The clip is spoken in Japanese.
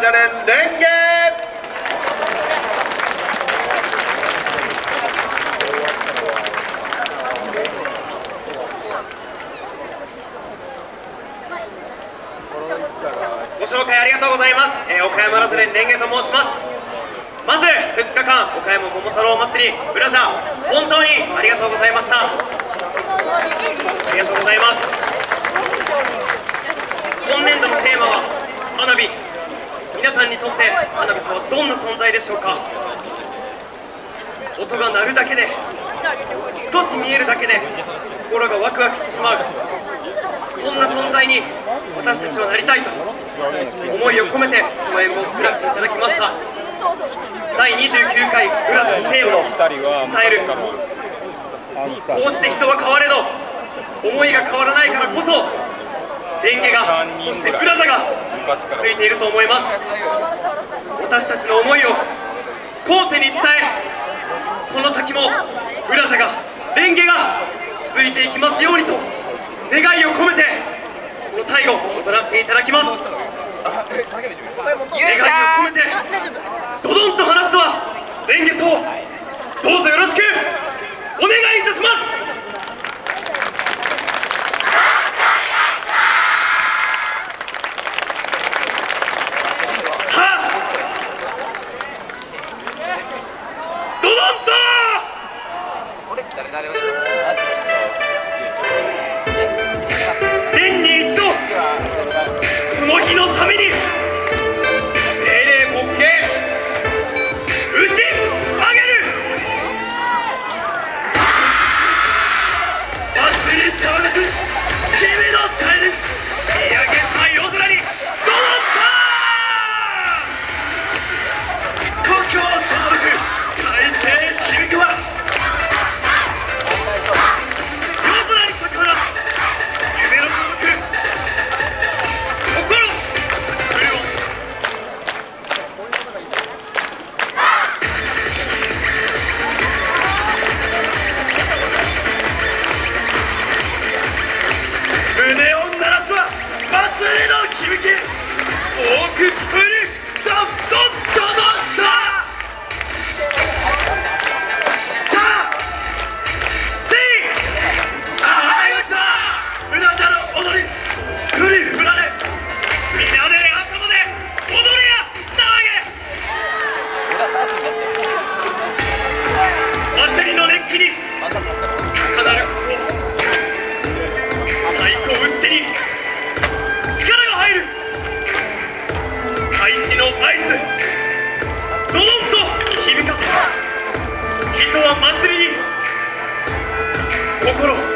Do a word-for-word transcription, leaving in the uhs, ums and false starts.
ラ連連芸。 ご紹介ありがとうございます、えー、岡山ラズレンレンゲと申します。まずふつかかん岡山桃太郎祭りブラジャー、本当にありがとうございました。ありがとうございます。今年度のテーマは花火。皆さんにとって花火とはどんな存在でしょうか。音が鳴るだけで、少し見えるだけで心がワクワクしてしまう、そんな存在に私たちはなりたいと思いを込めてこの演舞を作らせていただきました。だいにじゅうきゅうかいブラジャーのテーマを伝える。こうして人は変われど思いが変わらないからこそレンゲが、そしてブラジャーが続いていると思います。私たちの思いを後世に伝え、この先もブラジャーが、レンゲが続いていきますようにと願いを込めてこの最後踊らせていただきます。願いを込めてドドンと放つはレンゲ奏、どうぞよろしくお願いいたします。さあドドンと年に一度この日のために精霊国慶打ち上げる。祭り騒がす君の絶えぬ見上げた夜空にどどんと故郷とどろく快晴響くは夜空に咲く花、夢の届く心それを胸を鳴らすは祭りの響き、多く降るどんどんどどんと。さあせいあーよいしょ、ブラジャーの踊り振り振られみんなで朝まで踊れや騒げ。祭りの熱気に高鳴る太鼓を打つ手に力が入る。開始の合図、ドドンと響かせ、人は祭りに心を